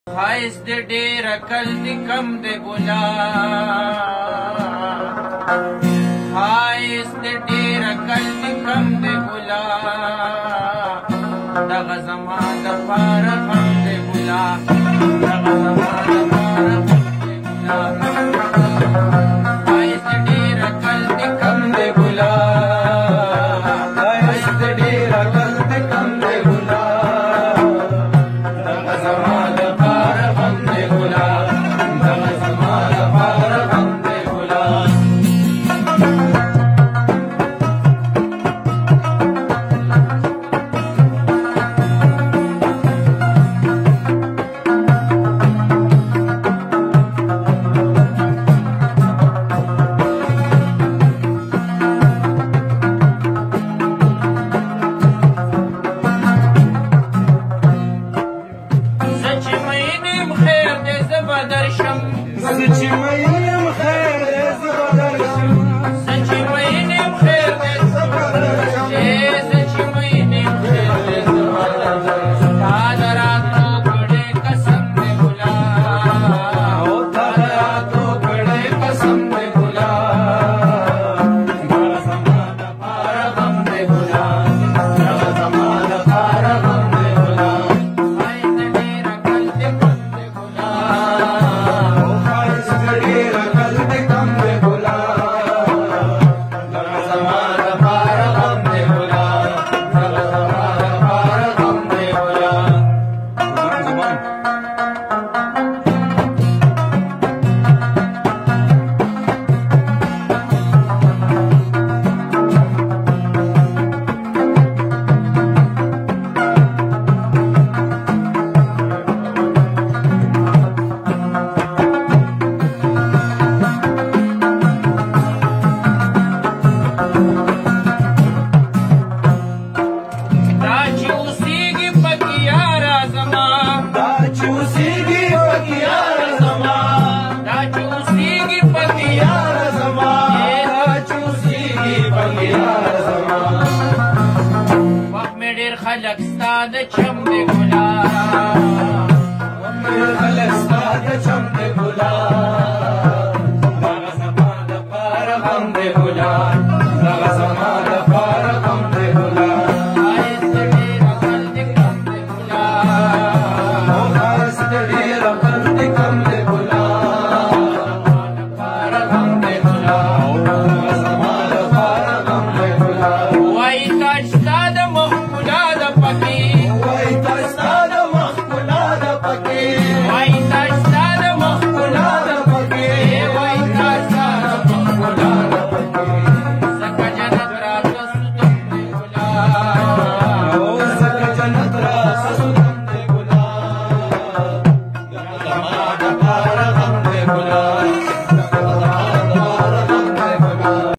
خایس دې ډېر عقل دې کم دې ګلا خایس دې ډېر عقل دې کم دې ګلا دغه زما دپاره غم دې ګلا دغه زما دپاره غم دې ګلا خایس دې ډېر عقل دې کم دې ګلا خایس دې ډېر عقل دې کم دې ګلا دغه زما دپاره غم دې ګلا دغه زما دپاره غم دې ګلا درشم